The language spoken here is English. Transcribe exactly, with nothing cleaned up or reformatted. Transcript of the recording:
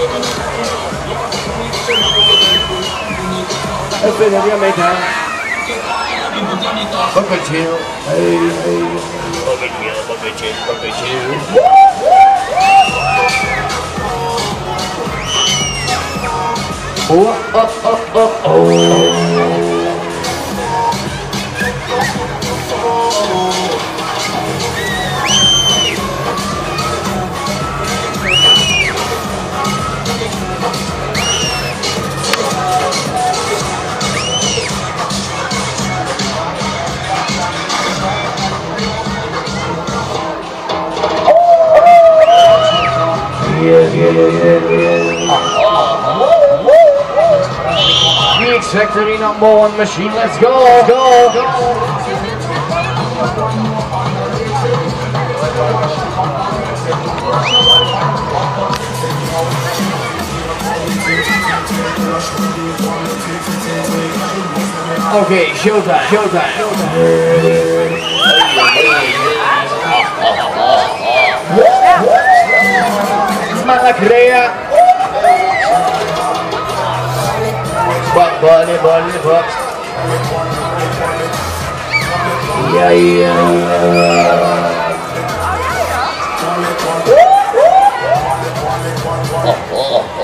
Definitivamente. Barbecue. Hey, hey. Barbecue, barbecue, barbecue. Oh, oh, oh, oh, oh. Yeah, yeah, yeah, yeah. The X-Factory number one machine, let's go, go, go. Okay, showtime, showtime. Malacrea. Buck, bunny, bunny, buck. Yeah, yeah. Oh, oh,